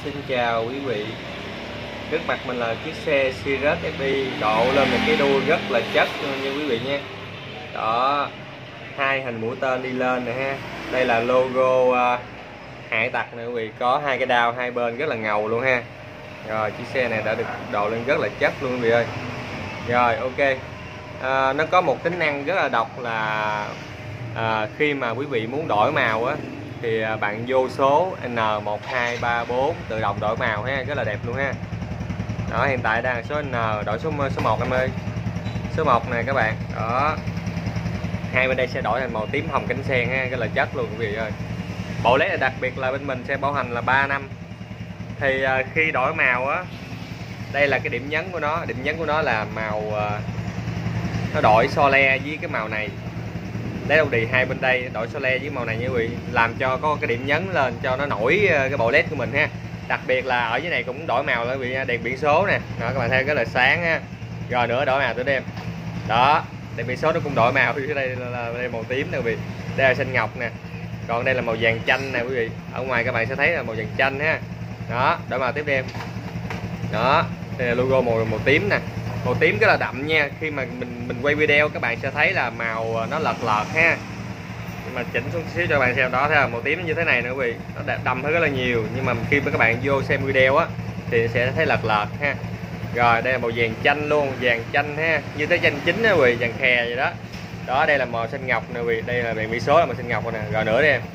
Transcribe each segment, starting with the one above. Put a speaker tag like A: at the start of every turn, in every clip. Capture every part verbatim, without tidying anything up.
A: Xin chào quý vị. Trước mặt mình là chiếc xe Cirrus ép i độ lên một cái đuôi rất là chất luôn nha quý vị nha. Đó, hai hình mũi tên đi lên nè ha. Đây là logo uh, hải tặc nè quý vị, có hai cái đao hai bên rất là ngầu luôn ha. Rồi chiếc xe này đã được độ lên rất là chất luôn quý vị ơi. Rồi ok. À, nó có một tính năng rất là độc là à, khi mà quý vị muốn đổi màu á thì bạn vô số N một hai ba bốn tự động đổi màu ha, rất là đẹp luôn ha. Đó, hiện tại đang số N, đổi số số một em ơi. Số một này các bạn. Đó. Hai bên đây sẽ đổi thành màu tím hồng cánh sen ha, rất là chất luôn quý vị ơi. Bộ led này đặc biệt là bên mình sẽ bảo hành là ba năm. Thì à, khi đổi màu á, đây là cái điểm nhấn của nó, điểm nhấn của nó là màu à, nó đổi so le với cái màu này. Lấy đầu đì hai bên đây đổi so le với màu này như quý vị, làm cho có cái điểm nhấn lên cho nó nổi cái bộ led của mình ha. Đặc biệt là ở dưới này cũng đổi màu quý vị, đèn biển số nè, đó các bạn thấy rất là sáng ha. Rồi nữa đổi màu tới đêm. Đó, đèn biển số nó cũng đổi màu, dưới đây là đây màu tím nè quý vị. Đây là xanh ngọc nè. Còn đây là màu vàng chanh nè quý vị. Ở ngoài các bạn sẽ thấy là màu vàng chanh ha. Đó, đổi màu tiếp đêm. Đó, đây là logo màu màu tím nè. Màu tím rất là đậm nha. Khi mà mình mình quay video các bạn sẽ thấy là màu nó lợt lợt ha. Nhưng mà chỉnh xuống xíu cho bạn xem, đó thấy là màu tím như thế này nữa quý vị, nó đậm hơn rất là nhiều. Nhưng mà khi mà các bạn vô xem video á thì sẽ thấy lợt lợt ha. Rồi đây là màu vàng chanh luôn, vàng chanh ha, như thế chanh chính đó quý vị, vàng khè vậy đó. Đó, đây là màu xanh ngọc nè quý vị, đây là đèn biển số là màu xanh ngọc nè. Rồi nữa đi em.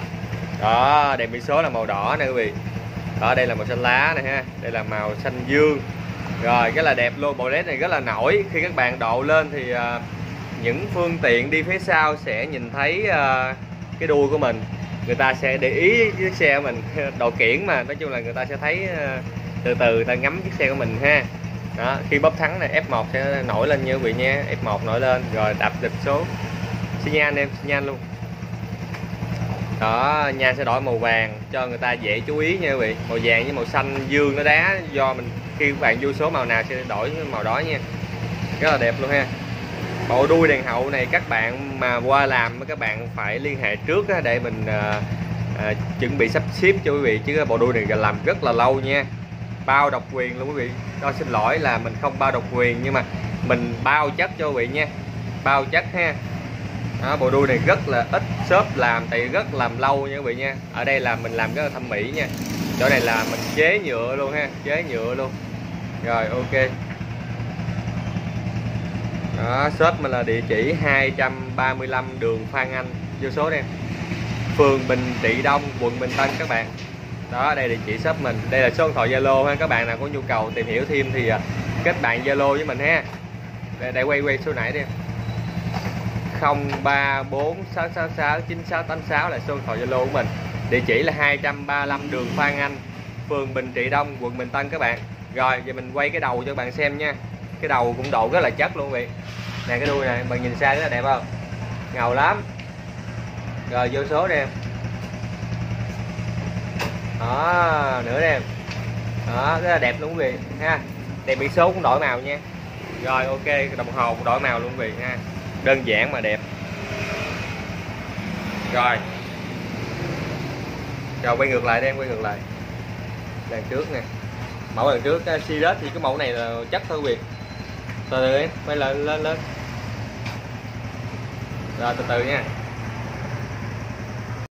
A: Đó, đèn biển số là màu đỏ nè quý vị. Đó, đây là màu xanh lá này ha, đây là màu xanh dương. Rồi rất là đẹp luôn, bộ led này rất là nổi. Khi các bạn độ lên thì uh, những phương tiện đi phía sau sẽ nhìn thấy uh, cái đuôi của mình, người ta sẽ để ý chiếc xe của mình. Độ kiển mà, nói chung là người ta sẽ thấy uh, từ từ người ta ngắm chiếc xe của mình ha. Đó, khi bóp thắng này F một sẽ nổi lên như quý vị nha, F một nổi lên rồi đạp dịch số. Xi nhan em, xi nhan luôn. Đó, nhan sẽ đổi màu vàng cho người ta dễ chú ý nha quý vị. Màu vàng với màu xanh dương nó đá, do mình khi các bạn vô số màu nào sẽ đổi màu đó nha. Rất là đẹp luôn ha. Bộ đuôi đèn hậu này các bạn mà qua làm các bạn phải liên hệ trước để mình à, à, chuẩn bị sắp xếp cho quý vị, chứ bộ đuôi này làm rất là lâu nha. Bao độc quyền luôn quý vị. Đó, xin lỗi là mình không bao độc quyền nhưng mà mình bao chất cho quý vị nha. Bao chất ha. Đó, bộ đuôi này rất là ít shop làm tại rất làm lâu nha quý vị nha. Ở đây là mình làm rất là thẩm mỹ nha. Chỗ này là mình chế nhựa luôn ha, chế nhựa luôn. Rồi ok. Đó, shop mình là địa chỉ hai trăm ba mươi lăm đường Phan Anh, vô số đây. Phường Bình Trị Đông, quận Bình Tân các bạn. Đó, đây địa chỉ shop mình. Đây là số điện thoại Zalo ha, các bạn nào có nhu cầu tìm hiểu thêm thì kết bạn Zalo với mình ha. Để, để quay quay số nãy đi. không ba bốn sáu sáu sáu chín sáu tám sáu là số điện thoại Zalo của mình. Địa chỉ là hai trăm ba mươi lăm đường Phan Anh, phường Bình Trị Đông, quận Bình Tân các bạn. Rồi giờ mình quay cái đầu cho bạn xem nha. Cái đầu cũng độ rất là chất luôn vậy. Nè cái đuôi này bạn nhìn xa rất là đẹp không? Ngầu lắm. Rồi vô số đi em. Đó, nữa đi em. Đó, rất là đẹp luôn quý vị ha. Đèn biển số cũng đổi màu nha. Rồi ok, đồng hồ cũng đổi màu luôn quý vị ha. Đơn giản mà đẹp. Rồi. Rồi quay ngược lại đi em, quay ngược lại. Đằng trước nè. Mẫu đằng trước Cirrus thì cái mẫu này là chất thôi quý vị. Từ từ em, quay lên lên lên. Rồi từ từ nha.